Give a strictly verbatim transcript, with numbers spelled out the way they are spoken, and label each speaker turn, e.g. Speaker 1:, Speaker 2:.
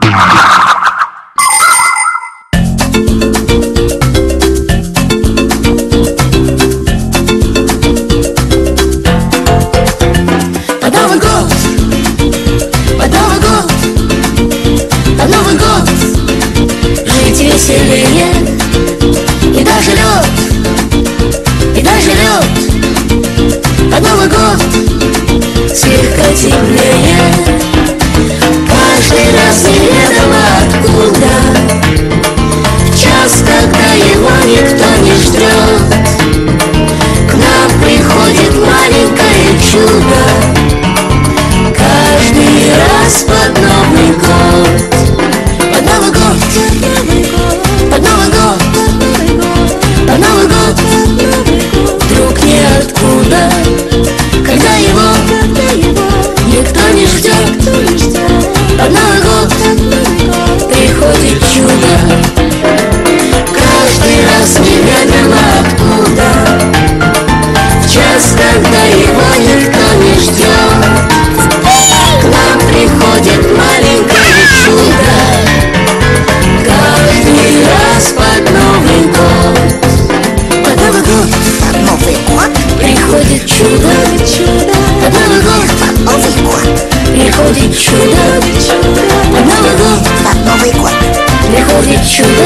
Speaker 1: Веселее, и даже лед, и даже лед. Под Новый год слегка темнее. Каждый раз неведомо откуда, в час, когда его никто не ждет, к нам приходит маленькое чудо. Каждый раз под Новый год. Под Новый год, под Новый год, под Новый год, вдруг ниоткуда, когда его никто не ждет, под Новый год приходит чудо. Каждый раз неведомо откуда, в час, когда его никто не ждет, к нам приходит маленькое чудо. Каждый раз под Новый год, под Новый год, под Новый год приходит чудо. Под Новый год, под Новый год приходит чудо. Под Новый год, под Новый год приходит чудо.